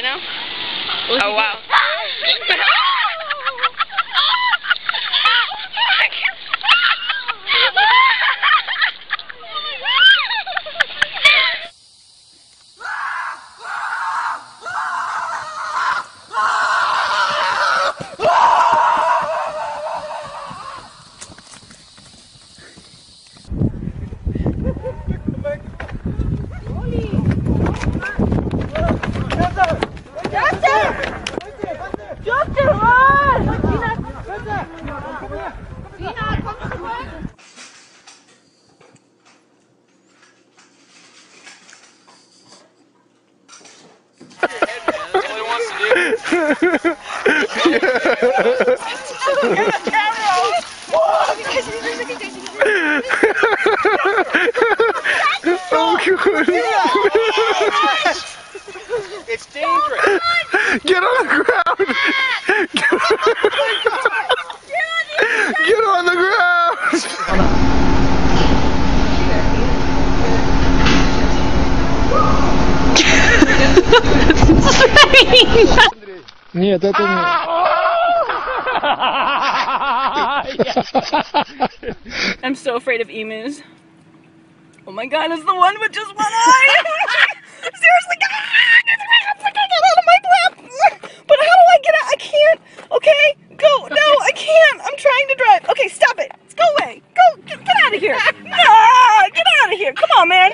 now? Oh, wow. It's dangerous. Get on the ground. Get on the ground. Нет, это не. I'm so afraid of emus. Oh my god, it's the one with just one eye! Seriously, get out of my lap! But how do I get out? I can't! Okay, go! No, I can't! I'm trying to drive! Okay, stop it! Go away! Go! Get out of here! No! Get out of here! Come on, man!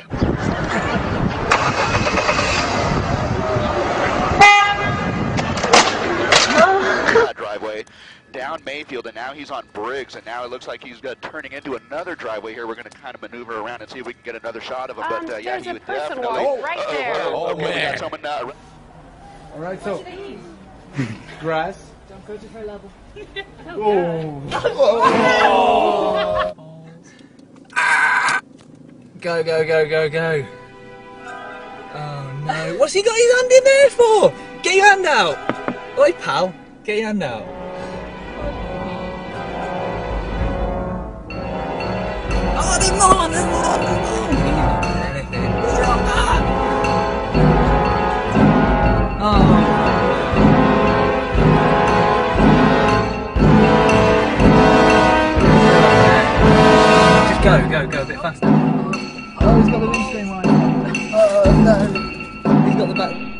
Driveway down Mayfield, and now he's on Briggs, and now it looks like he's turning into another driveway here. We're going to kind of maneuver around and see if we can get another shot of him. But yeah, he would definitely. Right there. Okay, we got someone. All right, so grass. Don't go to her level. Go, go, go, go, go. Oh no. What's he got his hand in there for? Get your hand out. Oi, pal. Get your hand out. Oh, there's more, there's more, there's more. He's not doing anything. Oh. Just go, go, go a bit faster. Oh, he's got the windscreen right. Oh no. He's got the back.